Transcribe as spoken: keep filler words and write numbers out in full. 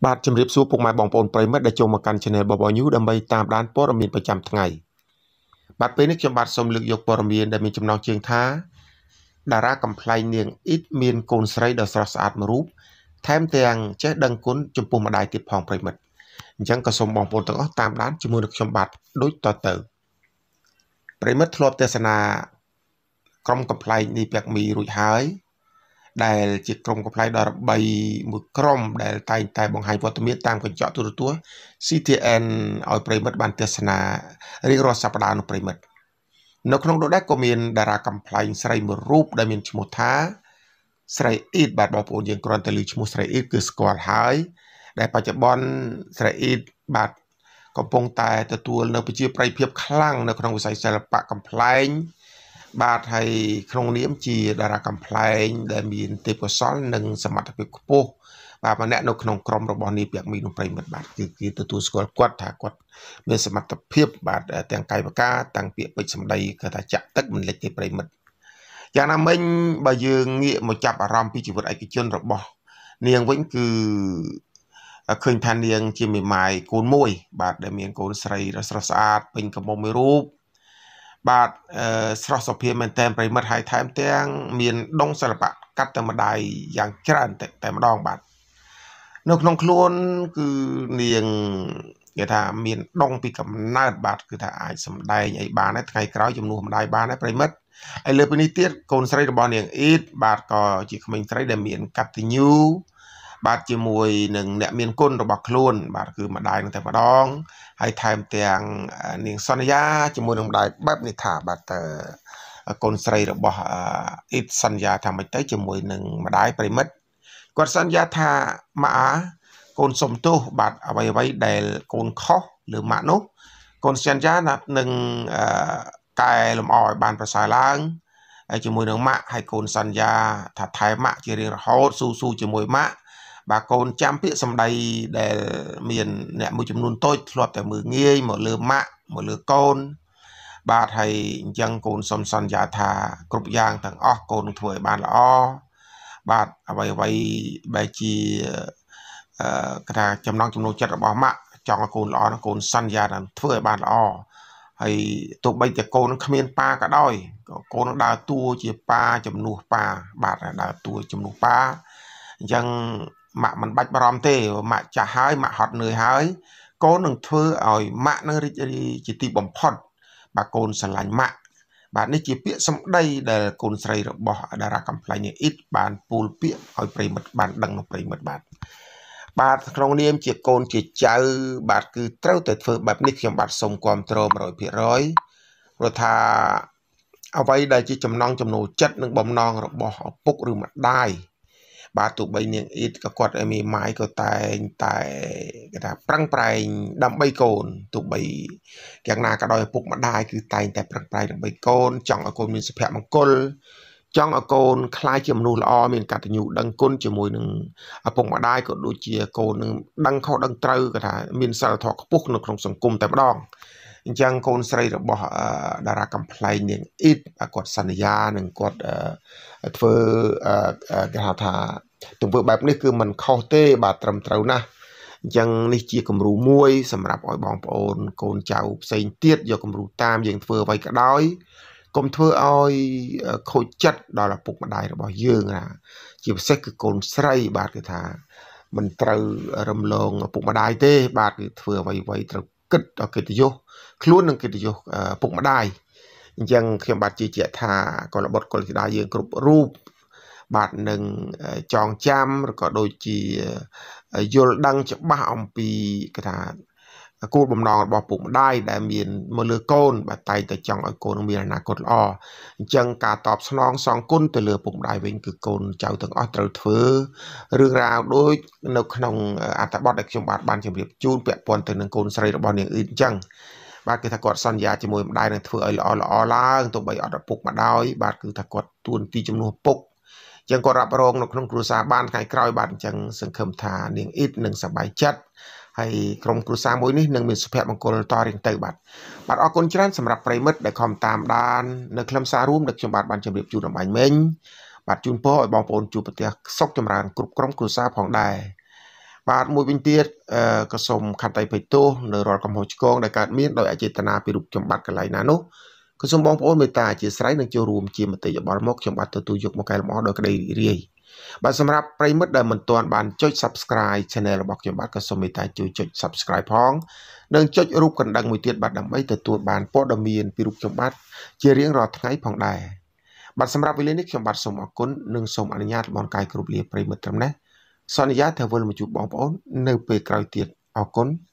បាទជំរាបសួរពុកម៉ែបងប្អូនប្រិយមិត្តដែលចូលមកកាន់ Channel BorVor News ដើម្បីតាមដានព័ត៌មានប្រចាំថ្ងៃបាទពេលនេះខ្ញុំបាទសូមលើកយកព័ត៌មានដែលមានចំណងជើងថាតារាកំ pl ែងនាង It មានកូនស្រីដ៏ស្រស់ស្អាតមួយរូបថែមទាំងចេះដឹងគុណចំពោះម្ដាយទៀតផងប្រិយមិត្តអញ្ចឹងក៏សូមបងប្អូនទាំងអស់តាមដានជាមួយនឹងខ្ញុំបាទដូចតទៅប្រិយមិត្តធ្លាប់ទស្សនាក្រុមកំ pl ែងនេះពាក់មីរួចហើយដែលជាក្រុមកំ pl ែងដ៏របីមួយក្រុមដែលតែងតែបង្ហាញវត្តមានតាមកញ្ចក់ទូរទស្សន៍ C T N ឲ្យប្រិយមិត្តបានទស្សនារៀងរាល់សប្តាហ៍នោះប្រិយមិត្តនៅក្នុងនោះដែរក៏មានតារាកំ pl ែងស្រីមួយរូបដែលមានឈ្មោះថា Srey It បាទបងប្អូនយើងគ្រាន់តែឮឈ្មោះ Srey It គឺស្គាល់ហើយដែលបច្ចុប្បន្ន Srey It បាទកំពុងតែទទួលនៅប្រជាប្រិយភាពខ្លាំងនៅក្នុងវិស័យសិល្បៈកំ pl ែងបាទហើយក្នុងនាមជាតារាកំ pl ែងដែលមានទេពកោសល្យនិងសមត្ថភាពខ្ពស់បាទម្នាក់នៅក្នុងក្រុមរបស់នាយពាក់មីនោះប្រិយមិត្តបាទគឺគេទទួលស្គាល់គាត់ថាគាត់មានសមត្ថភាពបាទទាំងកាយវិការទាំងពាក្យពេចន៍សម្ដីគឺថាចាក់ទឹកមិនលិចទេប្រិយមិត្តយ៉ាងណាមិញបើយើងងាកមកចាប់អារម្មណ៍ពីជីវិតឯកជនរបស់នាងវិញគឺឃើញថានាងជាមេម៉ាយកូនមួយបាទដែលមានកូនស្រីដ៏ស្រស់ស្អាតពេញកមុំមួយរូបបាទស្រស់សុភាពមែនតែនប្រិមិត្តហើយថែមទាំងមានដុងសិល្បៈកាត់តែម្ដាយយ៉ាងច្រើនតែម្ដងបាទនៅក្នុងខ្លួនគឺនាងគេថាមានដុងពីកំណើតបាទគឺថាអាចសម្ដែងអីបានដែរថ្ងៃក្រោយជំនួសម្ដាយបានដែរប្រិមិត្តហើយលើពីនេះទៀតកូនស្រីរបស់នាង It បាទក៏ជាក្មេងស្រីដែលមានកតញ្ញូបាទជាមួយនឹងអ្នកមានគុណរបស់ខ្លួនបាទគឺម្ដាយនឹងតែម្ដងហើយថែមទាំងនាងសន្យាជាមួយនឹងម្ដាយបែបនេះថាបាទកូនស្រីរបស់ It សន្យាថាមិនទៅជាមួយនឹងម្ដាយប្រិមិត្តគាត់សន្យាថាម៉ាក់កូនសុំទោសបាទអ្វីអ្វីដែលកូនខុសលើម៉ាក់នោះកូនសន្យាថានឹងកែលម្អឲ្យបានប្រសើរឡើងហើយជាមួយនឹងម៉ាក់ហើយកូនសន្យាថាថែម៉ាក់ជារៀងរហូតស៊ូស៊ូជាមួយម៉ាក់បាទកូនចាំពាក្យសម្ដីដែលមានអ្នកមួយចំនួនតូចធ្លាប់តែមើលងាយមកលើម៉ាក់មកលើកូនបាទហើយអញ្ចឹងកូនសុំសន្យាថាគ្រប់យ៉ាងទាំងអស់កូននឹងធ្វើឲ្យបានល្អបាទអ្វីអ្វីបែជាអឺគេថាចំណងចំណូលចិត្តរបស់ម៉ាក់ចង់ឲ្យកូនល្អណាកូនសន្យាថាធ្វើឲ្យបានល្អហើយទោះបីតែកូននឹងគ្មានប៉ាក៏ដោយក៏កូននឹងដើរតួជាប៉ាជំនួសប៉ាបាទដើរតួជំនួសប៉ាអញ្ចឹងម៉ាក់មិនបាច់បារម្ភទេម៉ាក់ចាស់ហើយម៉ាក់ហត់នឿយហើយកូននឹងធ្វើឲ្យម៉ាក់នឹងរីករាយជាទីបំផុតបាទកូនស្រឡាញ់ម៉ាក់បាទនេះជាពាក្យសម្ដីដែលកូនស្រីរបស់តារាកំ pl ែង It បានពូលពាក្យឲ្យប្រិមិត្តបានដឹងនៅប្រិមិត្តបាទបាទក្នុងនាមជាកូនជាចៅបាទគឺត្រូវតែធ្វើបែបនេះខ្ញុំបាទសូមគាំទ្រ one hundred percent ព្រោះថាអ្វីដែលជាចំណងចំណូលចិត្តនិងបំណងរបស់ឪពុកឬម្ដាយបាទទោះបីនាង It ក៏គាត់ឲ្យមេម៉ាយក៏តែងតែគេថាប្រឹងប្រែងដើម្បីកូនទោះបីយ៉ាងណាក៏ដោយឪពុកម្ដាយគឺតែងតែប្រឹងប្រែងដើម្បីកូនចង់ឲ្យកូនមានសុភមង្គលចង់ឲ្យកូនខ្លាចជាមនុស្សល្អមានកតញ្ញូដឹងគុណជាមួយនឹងឪពុកម្ដាយក៏ដូចជាកូននឹងដឹងខុសដឹងត្រូវគេថាមានសិលធម៌ខ្ពស់នៅក្នុងសង្គមតែម្ដងអញ្ចឹងកូនស្រីរបស់តារាកំ pl ែងនាង It គាត់សន្យានឹងគាត់ធ្វើគេហៅថាទង្វើបែបនេះគឺមិនខុសទេបាទត្រឹមត្រូវណាស់អញ្ចឹងនេះជាគំរូមួយសម្រាប់ឲ្យបងប្អូនកូនចៅផ្សេងទៀតយកគំរូតាមយើងធ្វើអ្វីក៏ដោយកុំធ្វើឲ្យខូចចិត្តដល់ឪពុកម្ដាយរបស់យើងណាជាពិសេសគឺកូនស្រីបាទគឺថាមិនត្រូវរំលងឪពុកម្ដាយទេបាទគឺធ្វើអ្វីអ្វីត្រូវគិតដល់កិត្តិយសខ្លួននិងកិត្តិយសឪពុកម្ដាយអញ្ចឹងខ្ញុំបាទជឿជាក់ថាកុលបុត្រកុលធីតាយើងគ្រប់រូបបាទនឹងចងចាំឬក៏ដូចជាយល់ដឹងច្បាស់អំពីគេថាគោលបំណងរបស់ពុកម្ដាយដែលមានមកលើកូនបាទតែតែចង់ឲ្យកូនមានអនាគតល្អអញ្ចឹងការតបស្នងសងគុណទៅលើពុកម្ដាយវិញគឺកូនចៅទាំងអស់ត្រូវធ្វើរឿងរ៉ាវដូចនៅក្នុងអត្ថបទដែលខ្ញុំបាទបានជម្រាបជូនពាក់ព័ន្ធទៅនឹងកូនស្រីរបស់នាង It អញ្ចឹងបាទគឺថាគាត់សន្យាជាមួយម្ដាយនឹងធ្វើឲ្យល្អល្អឡើងទោះបីអត់ឪពុកមកដោយបាទគឺថាគាត់ទួនាទីជំនួសពុកអញ្ចឹងគាត់រ៉ាប់រងនៅក្នុងគ្រួសារបានថ្ងៃក្រោយបាទអញ្ចឹងសង្ឃឹមថានាង It នឹងសប្បាយចិត្តហើយក្រុមគ្រួសារមួយនេះនឹងមានសុភមង្គលតរៀងទៅបាទបាទអរគុណច្រើនសម្រាប់ប្រិមិត្តដែលខំតាមដាននៅខ្លឹមសាររួមដែលខ្ញុំបាទបានជម្រាបជូនអំបញ្ញមិញបាទជូនពរឲ្យបងប្អូនជួបប្រទះសុខចម្រើនគ្រប់ក្រុមគ្រួសារផងដែរបាទមួយវិញទៀតអឺក៏សូមខន្តីបិទោសនៅរាល់កំហុសឆ្គងដែលកើតមានដោយអចេតនាពីរូបខ្ញុំបាទកន្លែងណានោះក៏សូមបងប្អូនមេត្តាអធិស្ឋាននិងចូលរួមជាមតិយោបល់មកខ្ញុំបាទទទួលយកមកកែលម្អដោយក្តីរីករាយបាទសម្រាប់ប្រិយមិត្តដែលមិនទាន់បានចុច Subscribe Channel របស់ខ្ញុំបាទក៏សូមមេត្តាជួយចុច Subscribe ផងនិងចុចរូបកណ្ដឹងមួយទៀតបាទដើម្បីទទួលបានព័ត៌មានពីរូបខ្ញុំបាទជារៀងរាល់ថ្ងៃផងដែរបាទសម្រាប់វេលានេះខ្ញុំបាទសូមអរគុណនិងសូមអនុញ្ញាតលំអរកាយគ្រប់លាប្រិយមិត្តត្រឹមនេះសន្យាថាវិលមកជួបបងប្អូននៅពេលក្រោយទៀតអរគុណ